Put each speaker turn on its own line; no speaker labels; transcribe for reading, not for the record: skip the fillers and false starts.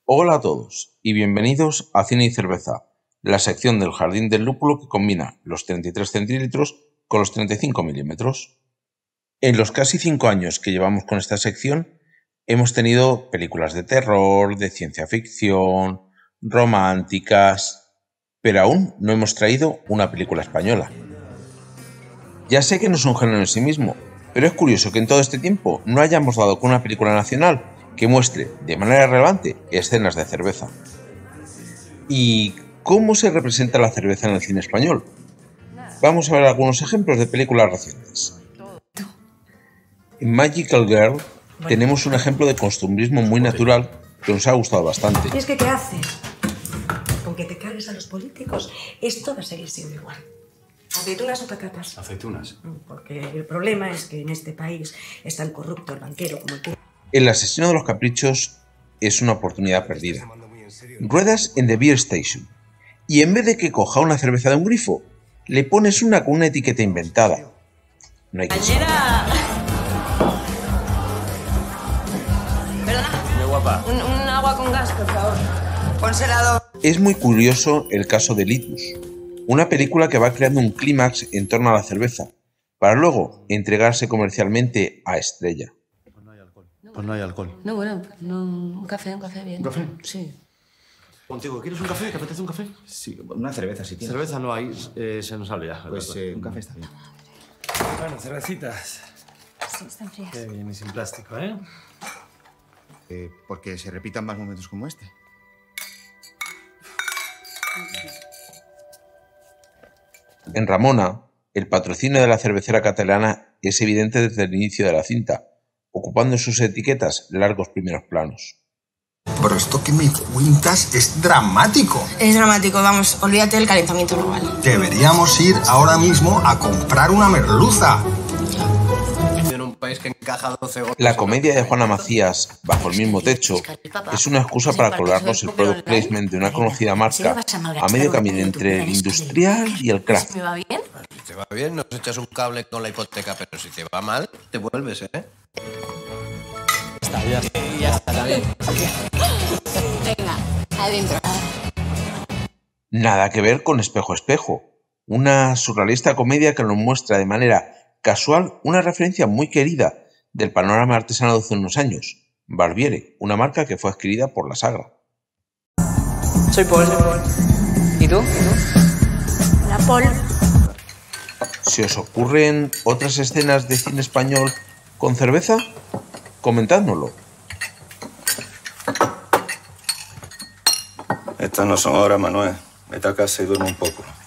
Hola a todos y bienvenidos a Cine y Cerveza, la sección del Jardín del Lúpulo que combina los 33 centímetros con los 35 milímetros. En los casi 5 años que llevamos con esta sección, hemos tenido películas de terror, de ciencia ficción, románticas, pero aún no hemos traído una película española. Ya sé que no es un género en sí mismo, pero es curioso que en todo este tiempo no hayamos dado con una película nacional que muestre de manera relevante escenas de cerveza. ¿Y cómo se representa la cerveza en el cine español? Vamos a ver algunos ejemplos de películas recientes. En Magical Girl tenemos un ejemplo de costumbrismo muy natural que nos ha gustado bastante.
¿Y es que qué haces? Con que te cargues a los políticos, esto va a seguir siendo igual. ¿Aceitunas o patatas?
Aceitunas.
Porque el problema es que en este país está el corrupto, el banquero, como el...
El asesino de los caprichos es una oportunidad perdida. Ruedas en The Beer Station y en vez de que coja una cerveza de un grifo, le pones una con una etiqueta inventada. No hay que ser.
¿Perdona?
Muy guapa.
Un agua con gas, por favor. Conservador.
Es muy curioso el caso de Litus, una película que va creando un clímax en torno a la cerveza, para luego entregarse comercialmente a Estrella.
Pues no hay alcohol.
No, bueno, no, un café bien.
¿Un café?
Sí.
Contigo, ¿quieres un café? ¿Te apetece un café?
Sí, una cerveza si tienes.
Cerveza no hay, se nos sale ya.
Pues un café está bien.
Bueno, cervecitas.
Sí, están frías.
Qué bien y sin plástico, ¿eh?
Porque se repitan más momentos como este.
En Ramona, el patrocinio de la cervecera catalana es evidente desde el inicio de la cinta, ocupando en sus etiquetas largos primeros planos.
Pero esto que me cuentas es dramático.
Es dramático, vamos, olvídate del calentamiento global.
Deberíamos ir ahora mismo a comprar una merluza.
En un país que encaja 12 goles.
La comedia de Juana Macías, Bajo el mismo techo, es una excusa para colarnos el product placement de una conocida marca a medio camino entre el industrial y el craft.
¿Me va bien?
Si te va bien, nos echas un cable con la hipoteca, pero si te va mal, te vuelves, ¿eh?
Ya está bien. Venga, adentro.
Nada que ver con Espejo Espejo, una surrealista comedia que nos muestra de manera casual una referencia muy querida del panorama artesano de hace unos años, Barbiere, una marca que fue adquirida por la Sagra.
Soy Paul. ¿Y tú?
La Paul.
¿Se os ocurren otras escenas de cine español con cerveza? Comentádnoslo.
Estas no son horas, Manuel. Vete a casa y duerme un poco.